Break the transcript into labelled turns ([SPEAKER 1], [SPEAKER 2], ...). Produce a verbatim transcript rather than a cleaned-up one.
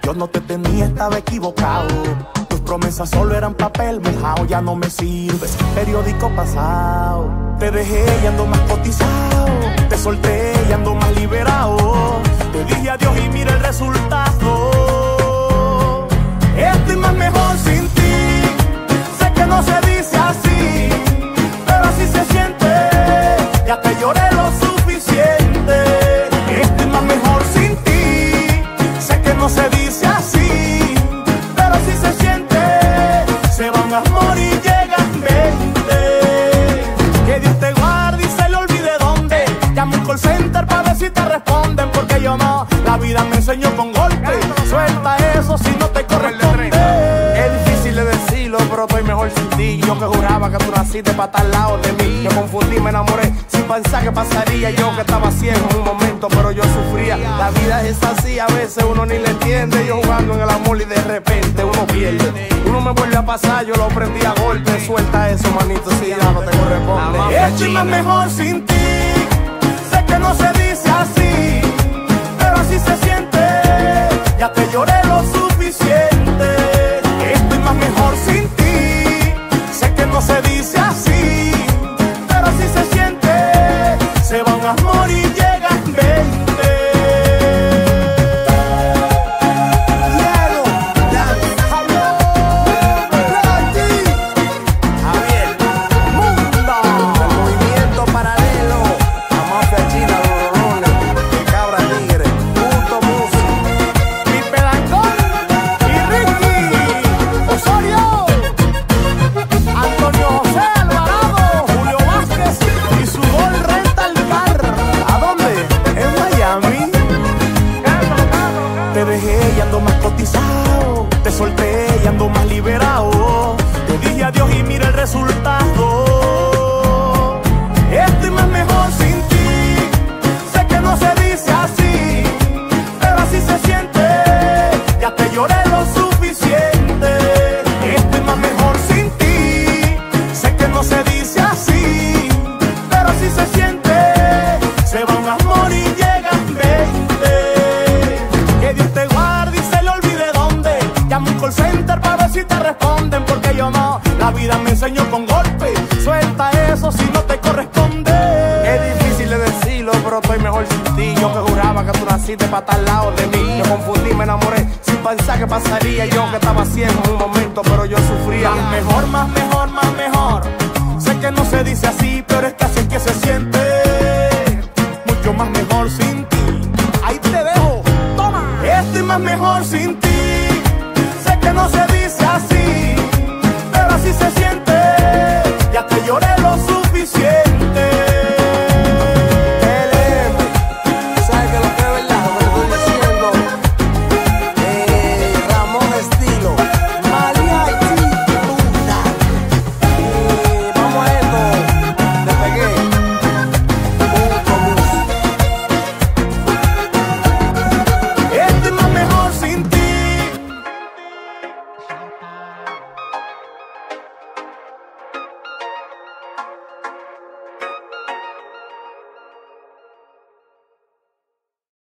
[SPEAKER 1] Yo no te tenía, estaba equivocado. Tus promesas solo eran papel mojado. Ya no me sirves, periódico pasado. Te dejé y ando más cotizado. Te solté y ando más liberado. Te dije adiós y mira el resultado. Estoy más mejor sin ti. Sé que no se dice así, pero así se siente. Ya te lloré lo suficiente. Estoy más mejor sin ti. Sé que no se dice así, pero así se siente. Se van a morir, llegan veinte. Que Dios te guarde y se le olvide dónde. Llama un call center para ver si te responden. Porque yo no, la vida me enseñó con golpe. Suelta eso si no te corresponde.
[SPEAKER 2] Es difícil de decirlo, pero estoy mejor sin ti. Yo que juraba que tú naciste para estar al lado de mí. Yo confundí, me enamoré sin pensar que pasaría. Yo que estaba ciego en un momento, pero yo sufría. La vida es así, a veces uno ni le entiende. Yo jugando en el amor y de repente uno pierde. Uno me vuelve a pasar, yo lo prendí a golpe. Suelta eso, manito, si ya no te corresponde.
[SPEAKER 1] Estoy más mejor sin ti. Sé que no se dice así, pero así se siente. Ya te lloré lo suficiente. Estoy más mejor sin ti. Sé que no se dice así, pero así se siente. Se van a morir, llegan veinte.
[SPEAKER 2] Diego, Javier, Javier,
[SPEAKER 1] Mundo.
[SPEAKER 2] el movimiento paralelo, la mafia china, los rolones, el cabra tigre, puto músico.
[SPEAKER 1] Pipe Langón y Ricky Osorio, Antonio José Alvarado, Julio Vázquez y su gol Rental Car. ¿A dónde? En Miami. Te dejé y ando más cotizado. Te solté y ando más liberado. Te dije adiós y mira el resultado. Estoy más mejor sin ti. Sé que no se dice así, pero así se siente. Ya te lloré lo suficiente. Estoy más mejor sin ti. Sé que no se dice así, pero así se siente. Se van a morir, llegan veinte. Que Dios te guarde y se le olvide dónde. Llama un call center para ver si te responden. Porque yo no, la vida me enseñó con golpe. Suelta eso si no te corresponde.
[SPEAKER 2] Es difícil de decirlo, pero estoy mejor sin ti. Yo que juraba que tú naciste para estar al lado de mí. Yo confundí, me enamoré sin pensar que pasaría. Yo que estaba ciego en un momento, pero yo sufría.
[SPEAKER 1] Más mejor, más mejor, más mejor. Sé que no se dice así,